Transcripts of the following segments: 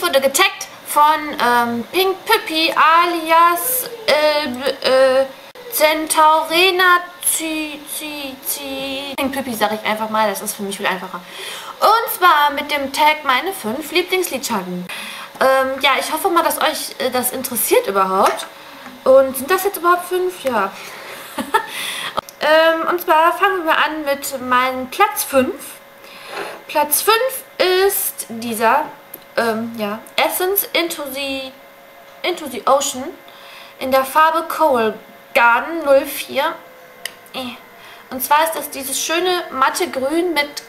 wurde getaggt von Pink Püppi alias Centaurena Pink Püppi sage ich einfach mal, das ist für mich viel einfacher. Und zwar mit dem Tag meine 5 Lieblingslidschatten. Ja, ich hoffe mal, dass euch das interessiert überhaupt. Und sind das jetzt überhaupt 5? Ja. Und zwar fangen wir an mit meinem Platz 5. Platz 5 ist dieser ja, Essence Into the Ocean in der Farbe Coral Garden 04. Und zwar ist das dieses schöne matte Grün mit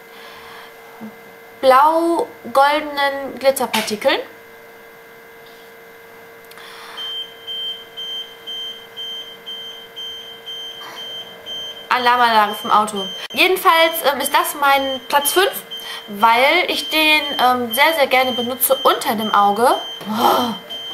blau-goldenen Glitzerpartikeln. Alarmanlage vom Auto. Jedenfalls ist das mein Platz 5, weil ich den sehr, sehr gerne benutze unter dem Auge. Oh.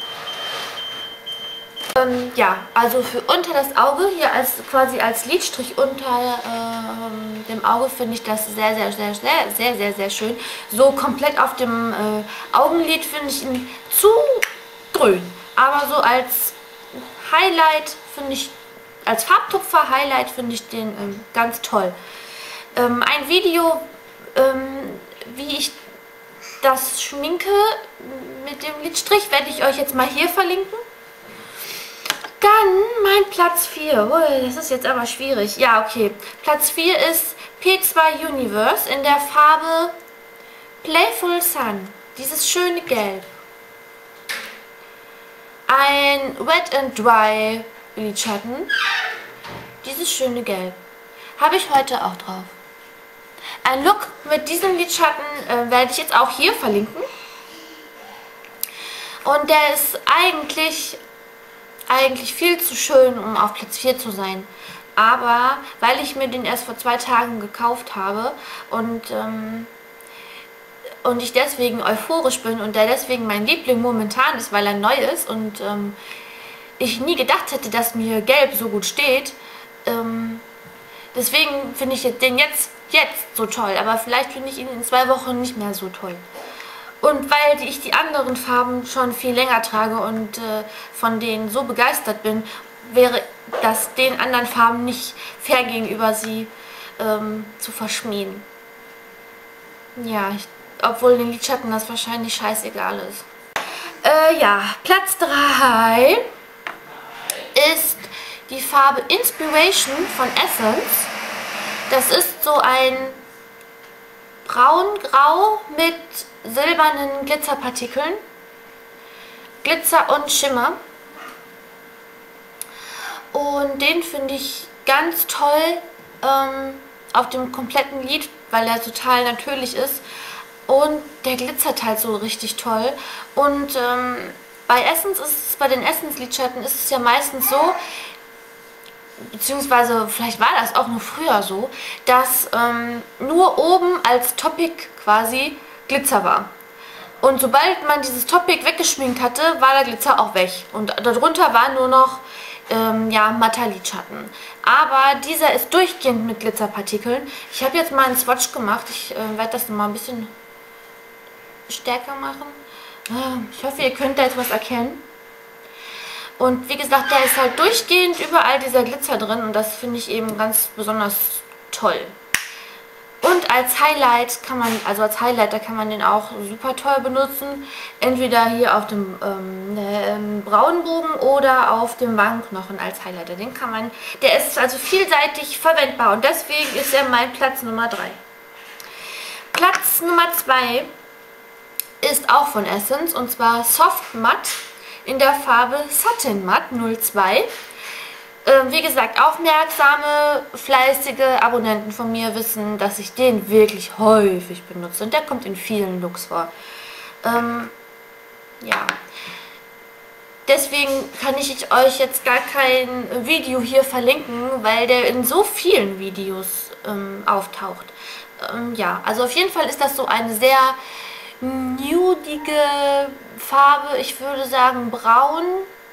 Ja, also für unter das Auge, hier quasi als Lidstrich unter dem Auge finde ich das sehr, sehr, sehr, sehr, sehr, sehr, sehr schön. So komplett auf dem Augenlid finde ich ihn zu grün. Aber so als Highlight finde ich, als Farbtupfer-Highlight finde ich den ganz toll. Ein Video, wie ich das schminke mit dem Lidstrich, werde ich euch jetzt mal hier verlinken. Dann mein Platz 4. Oh, das ist jetzt aber schwierig. Ja, okay. Platz 4 ist P2 Universe in der Farbe Playful Sun. Dieses schöne Gelb. Ein Wet and Dry Lidschatten. Dieses schöne Gelb. Habe ich heute auch drauf. Ein Look mit diesem Lidschatten werde ich jetzt auch hier verlinken. Und der ist eigentlich viel zu schön, um auf Platz 4 zu sein. Aber weil ich mir den erst vor 2 Tagen gekauft habe und ich deswegen euphorisch bin und der deswegen mein Liebling momentan ist, weil er neu ist und ich nie gedacht hätte, dass mir Gelb so gut steht, deswegen finde ich den jetzt so toll. Aber vielleicht finde ich ihn in 2 Wochen nicht mehr so toll. Und weil ich die anderen Farben schon viel länger trage und von denen so begeistert bin, wäre das den anderen Farben nicht fair gegenüber sie zu verschmähen. Ja, obwohl den Lidschatten das wahrscheinlich scheißegal ist. Ja, Platz 3 ist die Farbe Inspiration von Essence. Das ist so ein braun-grau mit silbernen Glitzerpartikeln. Glitzer und Schimmer. Und den finde ich ganz toll auf dem kompletten Lid, weil er total natürlich ist. Und der glitzert halt so richtig toll. Und bei den Essence-Lidschatten ist es ja meistens so, beziehungsweise vielleicht war das auch nur früher so, dass nur oben als Topic quasi Glitzer war. Und sobald man dieses Topic weggeschminkt hatte, war der Glitzer auch weg. Und darunter war nur noch ja, matter Lidschatten. Aber dieser ist durchgehend mit Glitzerpartikeln. Ich habe jetzt mal einen Swatch gemacht. Ich werde das mal ein bisschen stärker machen. Ich hoffe, ihr könnt da jetzt was erkennen. Und wie gesagt, da ist halt durchgehend überall dieser Glitzer drin und das finde ich eben ganz besonders toll. Und als Highlight kann man, also als Highlighter kann man den auch super toll benutzen. Entweder hier auf dem braunen Bogen oder auf dem Wangenknochen als Highlighter. Den kann man, der ist also vielseitig verwendbar und deswegen ist er mein Platz Nummer 3. Platz Nummer 2 ist auch von Essence und zwar Soft Matte in der Farbe Satin Matte 02. Wie gesagt, aufmerksame, fleißige Abonnenten von mir wissen, dass ich den wirklich häufig benutze. Und der kommt in vielen Looks vor. Ja. Deswegen kann ich euch jetzt gar kein Video hier verlinken, weil der in so vielen Videos auftaucht. Ja, also auf jeden Fall ist das so eine sehr nudige Farbe. Ich würde sagen braun,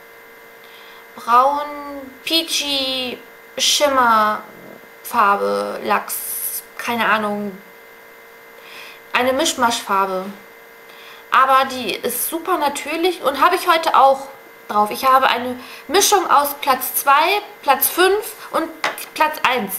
peachy, Schimmerfarbe, Lachs, keine Ahnung. Eine Mischmaschfarbe. aber die ist super natürlich und habe ich heute auch drauf. Ich habe eine Mischung aus Platz 2, Platz 5 und Platz 1.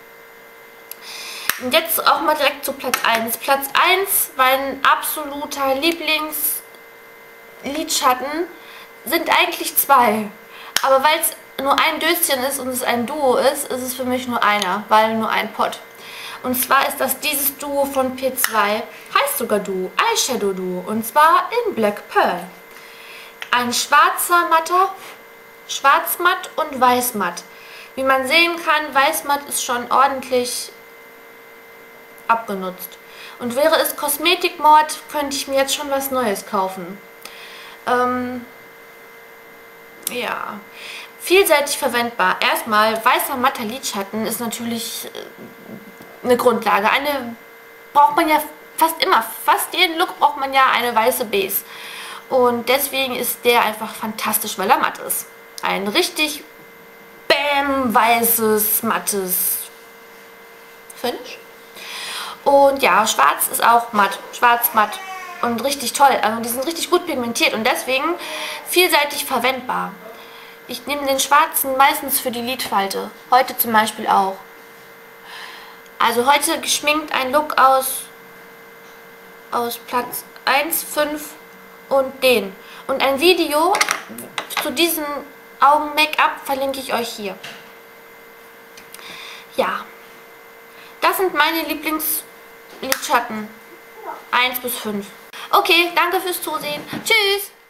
Und jetzt auch mal direkt zu Platz 1. Platz 1, mein absoluter Lieblingslidschatten, sind eigentlich 2. Aber weil es nur ein Döschen ist und es ein Duo ist, ist es für mich nur einer, weil nur ein Pot. Und zwar ist das dieses Duo von P2, heißt sogar Duo, Eyeshadow Duo, und zwar in Black Pearl. Ein schwarzer Matter, schwarzmatt und weißmatt. Wie man sehen kann, weißmatt ist schon ordentlich abgenutzt. Und wäre es Kosmetikmord, könnte ich mir jetzt schon was Neues kaufen. Ja, vielseitig verwendbar. Erstmal, weißer matter Lidschatten ist natürlich eine Grundlage. Eine braucht man ja fast immer. Fast jeden Look braucht man ja eine weiße Base. Und deswegen ist der einfach fantastisch, weil er matt ist. Ein richtig bäm weißes, mattes Finish. Und ja, schwarz ist auch matt. Schwarz, matt. Und richtig toll. Also die sind richtig gut pigmentiert und deswegen vielseitig verwendbar. Ich nehme den schwarzen meistens für die Lidfalte. Heute zum Beispiel auch. Also heute geschminkt ein Look aus Platz 1, 5 und den. Und ein Video zu diesem Augen-Make-up verlinke ich euch hier. Ja, das sind meine Lieblingslidschatten. 1 bis 5. Okay, danke fürs Zusehen. Tschüss!